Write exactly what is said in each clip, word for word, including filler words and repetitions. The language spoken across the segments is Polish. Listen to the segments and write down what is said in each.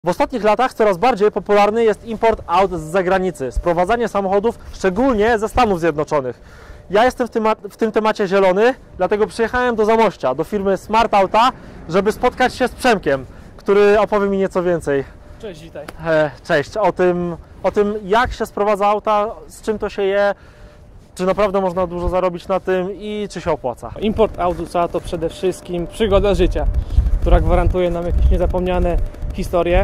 W ostatnich latach coraz bardziej popularny jest import aut z zagranicy, sprowadzanie samochodów szczególnie ze Stanów Zjednoczonych. Ja jestem w tym, w tym temacie zielony, dlatego przyjechałem do Zamościa, do firmy Smart Auta, żeby spotkać się z Przemkiem, który opowie mi nieco więcej. Cześć, witaj. E, cześć, o tym, o tym jak się sprowadza auta, z czym to się je, czy naprawdę można dużo zarobić na tym i czy się opłaca. Import aut to przede wszystkim przygoda życia, która gwarantuje nam jakieś niezapomniane historie.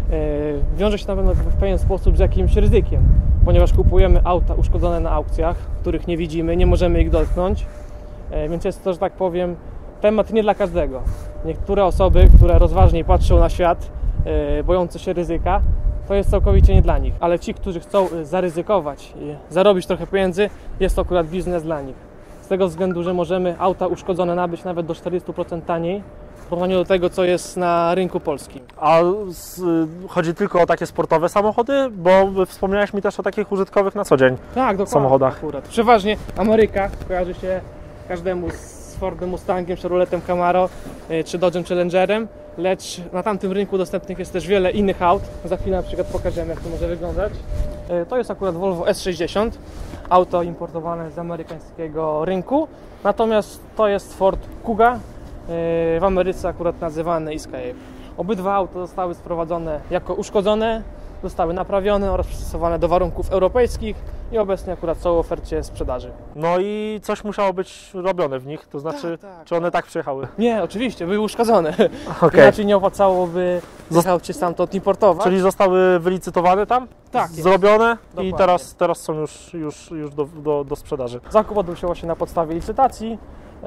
Wiąże się na pewno w pewien sposób z jakimś ryzykiem, ponieważ kupujemy auta uszkodzone na aukcjach, których nie widzimy, nie możemy ich dotknąć, więc jest to, że tak powiem, temat nie dla każdego. Niektóre osoby, które rozważniej patrzą na świat, bojące się ryzyka, to jest całkowicie nie dla nich, ale ci, którzy chcą zaryzykować i zarobić trochę pieniędzy, jest to akurat biznes dla nich. Z tego względu, że możemy auta uszkodzone nabyć nawet do czterdziestu procent taniej w porównaniu do tego, co jest na rynku polskim. A z, chodzi tylko o takie sportowe samochody? Bo wspomniałeś mi też o takich użytkowych na co dzień tak, dokładnie, samochodach. Akurat. Przeważnie Ameryka kojarzy się każdemu z Fordem Mustangiem, Chevroletem Camaro czy Dodge'em Challengerem, lecz na tamtym rynku dostępnych jest też wiele innych aut. Za chwilę na przykład pokażemy, jak to może wyglądać. To jest akurat Volvo S sześćdziesiąt, auto importowane z amerykańskiego rynku, natomiast to jest Ford Kuga, w Ameryce akurat nazywany Escape. Obydwa auta zostały sprowadzone jako uszkodzone, zostały naprawione oraz przystosowane do warunków europejskich i obecnie akurat są w ofercie sprzedaży. No i coś musiało być robione w nich, to znaczy, tak, tak, czy one tak przyjechały? Nie, oczywiście, były uszkodzone. Okay. Inaczej nie opłacałoby aucie stamtąd importować. Czyli zostały wylicytowane tam? Tak. Zrobione Dokładnie. I teraz, teraz są już, już, już do, do, do sprzedaży. Zakup odbył się właśnie na podstawie licytacji,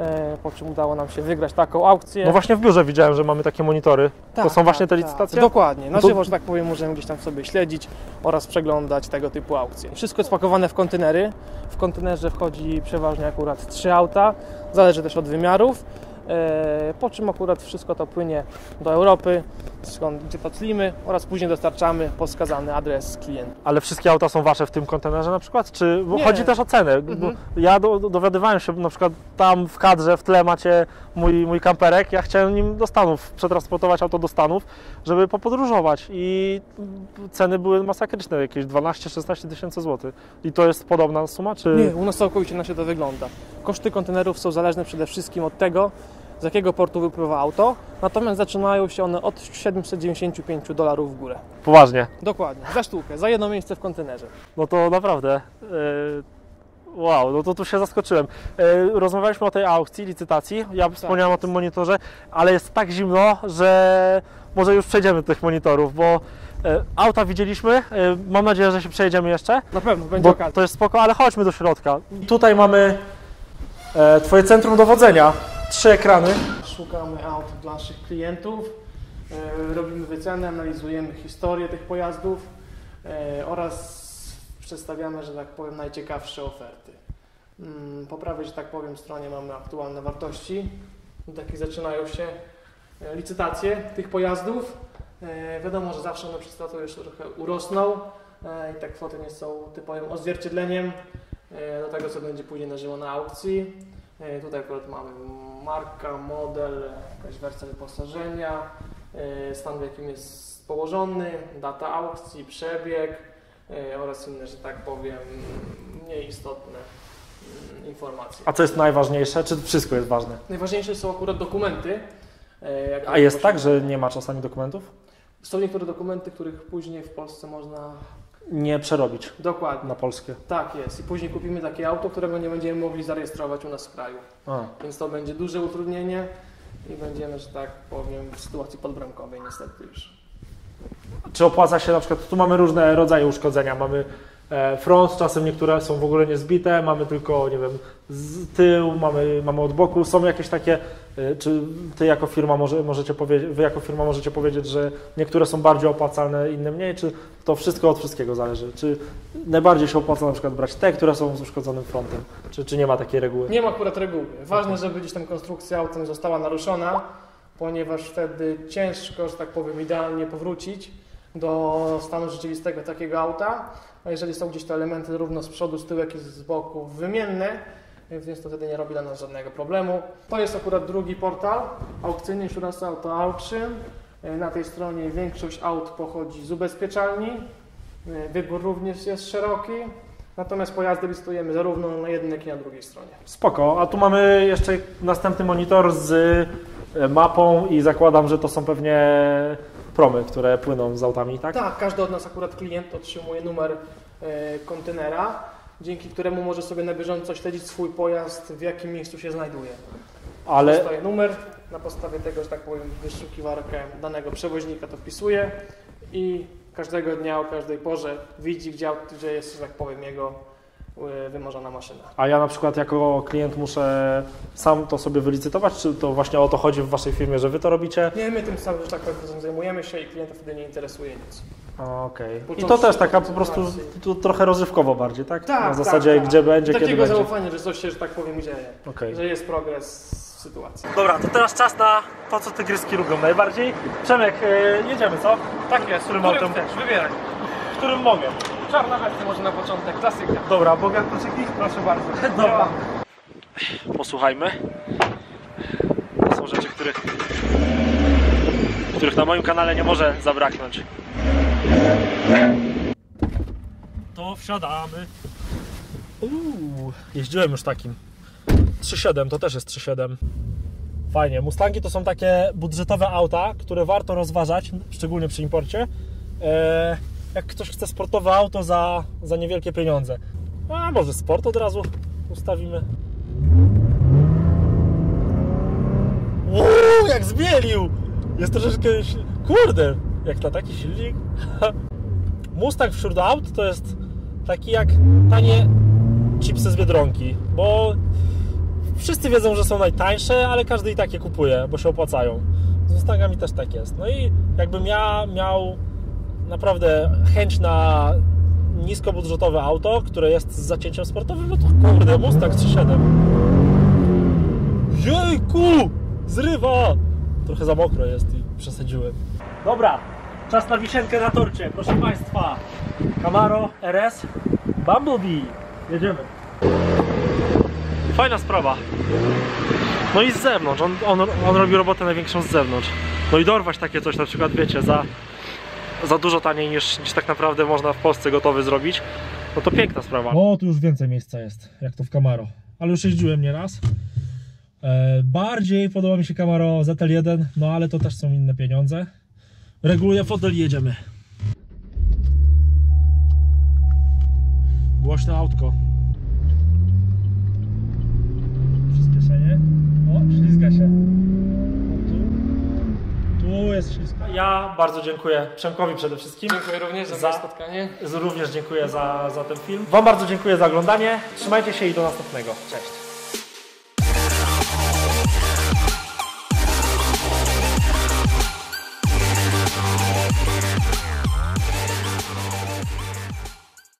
po czym udało nam się wygrać taką aukcję. No właśnie w biurze widziałem, że mamy takie monitory. Tak, to są właśnie tak, te licytacje? Tak. Dokładnie. Na to... żywo, że tak powiem, możemy gdzieś tam sobie śledzić oraz przeglądać tego typu aukcje. Wszystko jest pakowane w kontenery. W kontenerze wchodzi przeważnie akurat trzy auta. Zależy też od wymiarów. Po czym akurat wszystko to płynie do Europy, skąd gdzie to tlimy oraz później dostarczamy po wskazany adres klienta. Ale wszystkie auta są wasze w tym kontenerze na przykład? Czy bo Nie. chodzi też o cenę? Mhm. Bo ja do, dowiadywałem się, na przykład tam w kadrze w tle macie mój, mój kamperek, ja chciałem nim do Stanów, przetransportować auto do Stanów, żeby popodróżować i ceny były masakryczne, jakieś dwanaście szesnaście tysięcy złotych. I to jest podobna suma? Czy... Nie, u nas całkowicie inaczej to wygląda. Koszty kontenerów są zależne przede wszystkim od tego, z jakiego portu wypływa auto, natomiast zaczynają się one od siedemset dziewięćdziesiąt pięć dolarów w górę. Poważnie? Dokładnie, za sztukę, za jedno miejsce w kontenerze. No to naprawdę, yy, wow, no to tu się zaskoczyłem. Yy, rozmawialiśmy o tej aukcji, licytacji, ja wspomniałem tak. o tym monitorze, ale jest tak zimno, że może już przejdziemy do tych monitorów, bo yy, auta widzieliśmy, yy, mam nadzieję, że się przejedziemy jeszcze. Na pewno, będzie bo okazja. To jest spoko, ale chodźmy do środka. Tutaj mamy e, Twoje centrum dowodzenia, trzy ekrany. Szukamy aut dla naszych klientów, e, robimy wycenę, analizujemy historię tych pojazdów e, oraz przedstawiamy, że tak powiem, najciekawsze oferty. Mm, po prawej, że tak powiem, stronie mamy aktualne wartości, takie zaczynają się e, licytacje tych pojazdów. E, wiadomo, że zawsze one przez lata jeszcze trochę urosną e, i te kwoty nie są typowym odzwierciedleniem e, do tego, co będzie później na żywo na aukcji. E, tutaj akurat mamy marka, model, jakaś wersja wyposażenia, e, stan, w jakim jest położony, data aukcji, przebieg e, oraz inne, że tak powiem, mniej istotne mm, informacje. A co jest najważniejsze? Czy wszystko jest ważne? Najważniejsze są akurat dokumenty. E, jak A jest tak, że nie ma czasami dokumentów? Są niektóre dokumenty, których później w Polsce można Nie przerobić dokładnie. na polskie. Tak jest. I później kupimy takie auto, którego nie będziemy mogli zarejestrować u nas w kraju. A. Więc to będzie duże utrudnienie i będziemy, że tak powiem, w sytuacji podbramkowej niestety już. Czy opłaca się na przykład, tu mamy różne rodzaje uszkodzenia, mamy e, front, czasem niektóre są w ogóle niezbite, mamy tylko, nie wiem, z tyłu, mamy, mamy od boku, są jakieś takie, e, czy Ty jako firma może, możecie powiedzieć, Wy jako firma możecie powiedzieć, że niektóre są bardziej opłacalne, inne mniej, czy to wszystko od wszystkiego zależy? Czy najbardziej się opłaca na przykład brać te, które są z uszkodzonym frontem, czy, czy nie ma takiej reguły? Nie ma akurat reguły. Ważne, żeby gdzieś tam konstrukcja autem została naruszona, ponieważ wtedy ciężko, że tak powiem, idealnie powrócić do stanu rzeczywistego takiego auta, a jeżeli są gdzieś te elementy zarówno z przodu, z tyłu, jak i z boku wymienne, więc to wtedy nie robi dla nas żadnego problemu. To jest akurat drugi portal aukcyjny Insurance Auto Auction. Na tej stronie większość aut pochodzi z ubezpieczalni, wybór również jest szeroki, natomiast pojazdy listujemy zarówno na jednej, jak i na drugiej stronie. Spoko, a tu mamy jeszcze następny monitor z mapą i zakładam, że to są pewnie promy, które płyną z autami, tak? Tak, każdy od nas akurat klient otrzymuje numer e, kontenera, dzięki któremu może sobie na bieżąco śledzić swój pojazd, w jakim miejscu się znajduje. Ale Dostaje numer, na podstawie tego, że tak powiem, wyszukiwarkę danego przewoźnika to wpisuje i każdego dnia o każdej porze widzi, gdzie, gdzie jest, że tak powiem, jego wymarzona maszyna. A ja na przykład jako klient muszę sam to sobie wylicytować, czy to właśnie o to chodzi w waszej firmie, że wy to robicie? Nie, my tym samym, że tak powiem, zajmujemy się i klienta wtedy nie interesuje nic. Okej. Okay. I to też taka po prostu to trochę rozrywkowo bardziej, tak? Tak, na zasadzie tak, tak. gdzie będzie, takiego kiedy będzie. zaufania, że coś się, że tak powiem, dzieje. Okay. Że jest progres w sytuacji. Dobra, to teraz czas na to, co tygryski lubią najbardziej. Przemek, yy, jedziemy, co? Tak jest, którym którym autem? chcesz, wybieraj. W którym mogę? Czarna wersja może na początek, klasyka. Dobra, bogatczyki? Proszę bardzo. Dobra. Posłuchajmy. To są rzeczy, których, których na moim kanale nie może zabraknąć. To wsiadamy. Uuu, jeździłem już takim. trzy siedem, to też jest trzy siedem. Fajnie. Mustangi to są takie budżetowe auta, które warto rozważać, szczególnie przy imporcie. Eee, jak ktoś chce sportowe auto za, za niewielkie pieniądze. A może sport od razu ustawimy. Uuu, jak zmielił! Jest troszeczkę... Kurde! Jak na taki silnik. Mustang wśród aut to jest taki jak tanie chipsy z Biedronki, bo wszyscy wiedzą, że są najtańsze, ale każdy i tak je kupuje, bo się opłacają. Z Mustangami też tak jest. No i jakbym ja miał naprawdę chęć na niskobudżetowe auto, które jest z zacięciem sportowym, no to kurde, Mustang trzy siedem. Jejku! Zrywa! Trochę za mokro jest i przesadziłem. Dobra, czas na wisienkę na torcie, proszę Państwa. Camaro R S Bumblebee. Jedziemy. Fajna sprawa. No i z zewnątrz, on, on, on robi robotę największą z zewnątrz. No i dorwać takie coś, na przykład wiecie, za, za dużo taniej niż, niż tak naprawdę można w Polsce gotowy zrobić, no to piękna sprawa. O, tu już więcej miejsca jest, jak to w Camaro. Ale już jeździłem nieraz. E, bardziej podoba mi się Camaro Z L jeden, no ale to też są inne pieniądze. Reguluję fotel i jedziemy. Głośne autko. Przyspieszenie. O, ślizga się. O, tu. Tu jest ślizga. Ja bardzo dziękuję Przemkowi przede wszystkim. Dziękuję również za, za spotkanie. Również dziękuję za, za ten film. Wam bardzo dziękuję za oglądanie. Trzymajcie się i do następnego. Cześć.